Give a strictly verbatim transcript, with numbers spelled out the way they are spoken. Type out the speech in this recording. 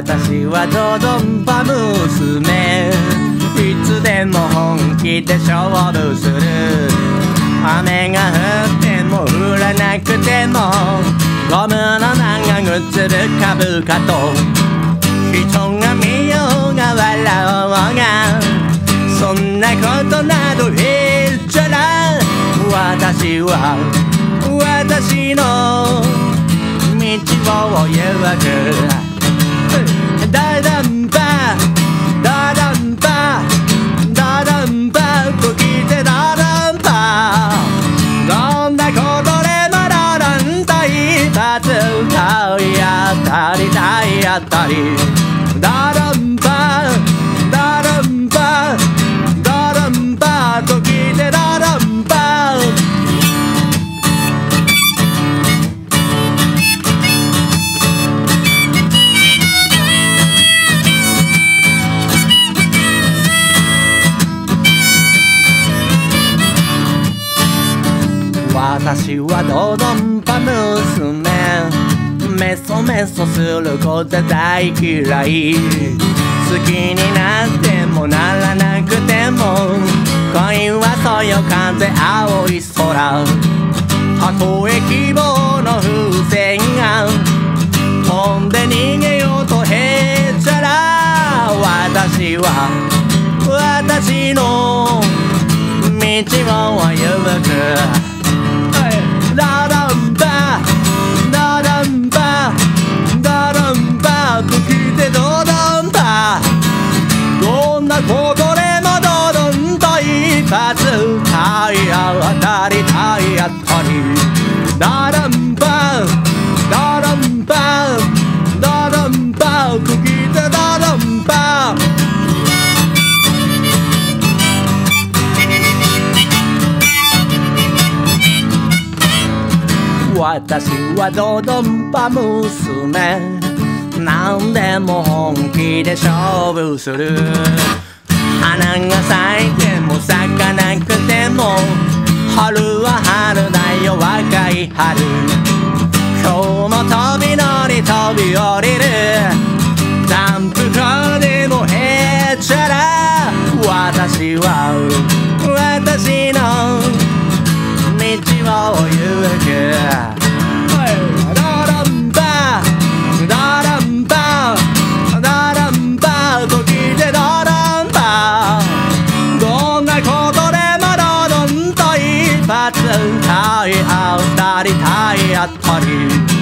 私はドドンパ娘、いつでも本気で勝負する。雨が降っても降らなくても、ゴムの長靴るかぶかと、人が見ようが笑おうが、そんなことなどへっちゃら。私は私の道を行く。ダダンパダダンパダダンパと聞いてダダンパ、どんなことでもダダンと一発体当たり体当たり、ダダンパダダンパダダンパと聞いてダダンパ。私はドドンパ娘、メソメソすること大嫌い。好きになってもならなくても、恋はそよ風青い空。たとえ希望の風船が飛んで逃げようとへっちゃら。私は私の道を行く。ダダンパダダンパダダンパと聞いてドドンパ、どんなことでもドドンと一発体当たり体当たり、ダダンパダダンパダダンパと聞いてダダンパ。私はドドンパ娘、何でも本気で勝負する。花が咲いても咲かなくても、春は春だよ若い春。今日も飛び乗り飛び降りる、ダンプカーでもへっちゃら。私は私の道を行く。ダダンパダダンパダダンパと聞いてダダンパ、どんなことでもドドンと一発体当たり体当たり。